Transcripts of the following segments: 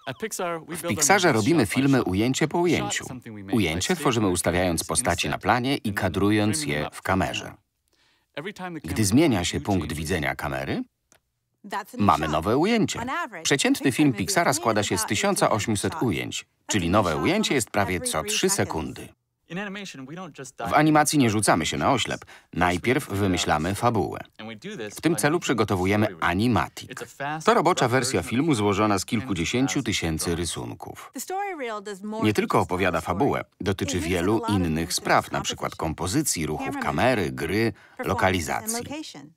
W Pixarze robimy filmy ujęcie po ujęciu. Ujęcie tworzymy ustawiając postaci na planie i kadrując je w kamerze. Gdy zmienia się punkt widzenia kamery, mamy nowe ujęcie. Przeciętny film Pixara składa się z 1800 ujęć, czyli nowe ujęcie jest prawie co 3 sekundy. W animacji nie rzucamy się na oślep. Najpierw wymyślamy fabułę. W tym celu przygotowujemy animatic. To robocza wersja filmu złożona z kilkudziesięciu tysięcy rysunków. Nie tylko opowiada fabułę, dotyczy wielu innych spraw, np. kompozycji, ruchów kamery, gry, lokalizacji.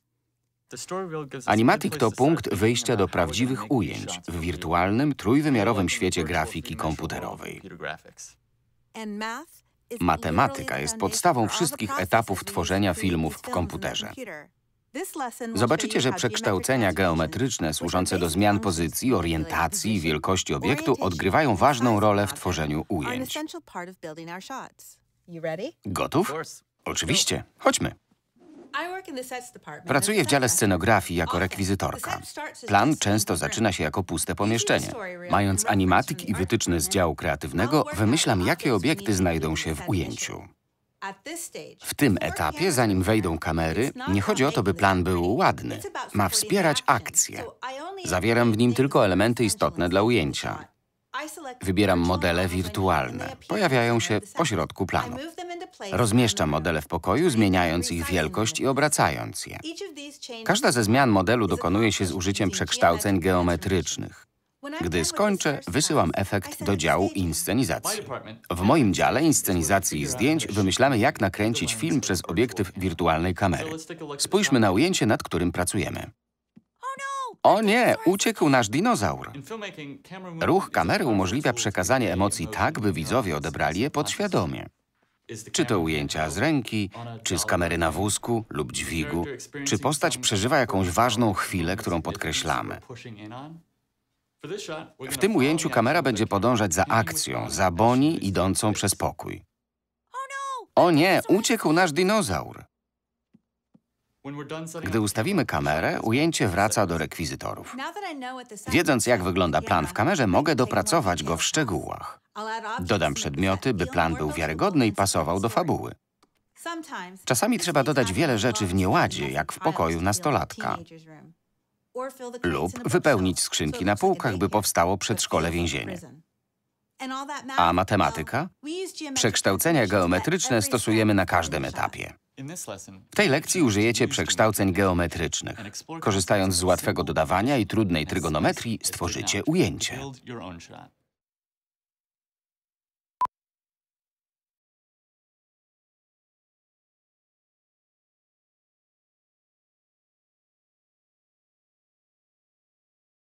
Animatic to punkt wyjścia do prawdziwych ujęć w wirtualnym, trójwymiarowym świecie grafiki komputerowej. Matematyka jest podstawą wszystkich etapów tworzenia filmów w komputerze. Zobaczycie, że przekształcenia geometryczne służące do zmian pozycji, orientacji i wielkości obiektu odgrywają ważną rolę w tworzeniu ujęć. Gotów? Oczywiście. Chodźmy. Pracuję w dziale scenografii jako rekwizytorka. Plan często zaczyna się jako puste pomieszczenie. Mając animatic i wytyczne z działu kreatywnego, wymyślam, jakie obiekty znajdą się w ujęciu. W tym etapie, zanim wejdą kamery, nie chodzi o to, by plan był ładny. Ma wspierać akcję. Zawieram w nim tylko elementy istotne dla ujęcia. Wybieram modele wirtualne. Pojawiają się pośrodku planu. Rozmieszczam modele w pokoju, zmieniając ich wielkość i obracając je. Każda ze zmian modelu dokonuje się z użyciem przekształceń geometrycznych. Gdy skończę, wysyłam efekt do działu inscenizacji. W moim dziale inscenizacji zdjęć wymyślamy, jak nakręcić film przez obiektyw wirtualnej kamery. Spójrzmy na ujęcie, nad którym pracujemy. O nie, uciekł nasz dinozaur. Ruch kamery umożliwia przekazanie emocji tak, by widzowie odebrali je podświadomie. Czy to ujęcia z ręki, czy z kamery na wózku lub dźwigu, czy postać przeżywa jakąś ważną chwilę, którą podkreślamy. W tym ujęciu kamera będzie podążać za akcją, za Bonnie idącą przez pokój. O nie, uciekł nasz dinozaur. Gdy ustawimy kamerę, ujęcie wraca do rekwizytorów. Wiedząc, jak wygląda plan w kamerze, mogę dopracować go w szczegółach. Dodam przedmioty, by plan był wiarygodny i pasował do fabuły. Czasami trzeba dodać wiele rzeczy w nieładzie, jak w pokoju nastolatka. Lub wypełnić skrzynki na półkach, by powstało przedszkole więzienie. A matematyka? Przekształcenia geometryczne stosujemy na każdym etapie. W tej lekcji użyjecie przekształceń geometrycznych. Korzystając z łatwego dodawania i trudnej trygonometrii, stworzycie ujęcie.